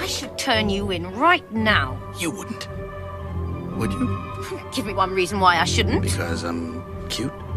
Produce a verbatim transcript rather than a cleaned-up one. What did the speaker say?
should turn you in right now. You wouldn't. Would you? Give me one reason why I shouldn't. Because I'm cute?